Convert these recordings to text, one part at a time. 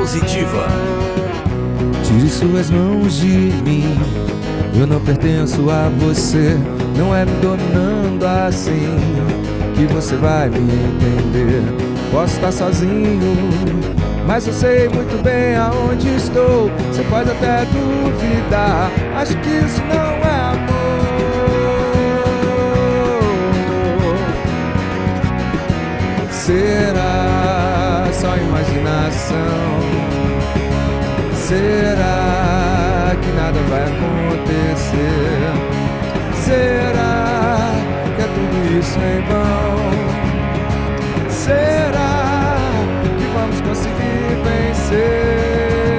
positiva. Tire suas mãos de mim, eu não pertenço a você. Não é me dominando assim que você vai me entender. Posso estar sozinho, mas eu sei muito bem aonde estou. Você pode até duvidar, acho que isso não é amor. Será só imaginação? Será que nada vai acontecer? Será que é tudo isso em vão? Será que vamos conseguir vencer?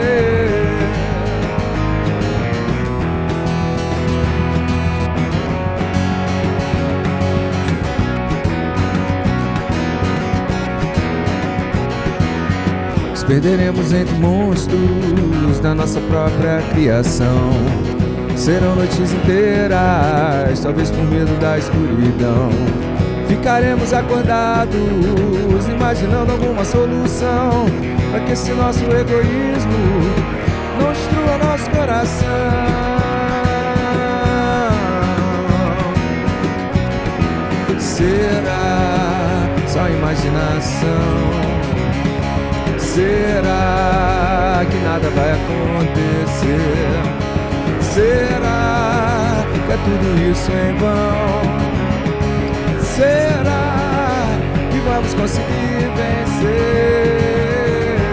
Nos perderemos entre monstros da nossa própria criação. Serão noites inteiras, talvez por medo da escuridão. Ficaremos acordados, imaginando alguma solução, para que esse nosso egoísmo não destrua nosso coração. Será só imaginação? Será que nada vai acontecer? Será que é tudo isso em vão? Será que vamos conseguir vencer?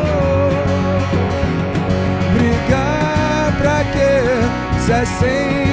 Brigar pra quê? Se é sem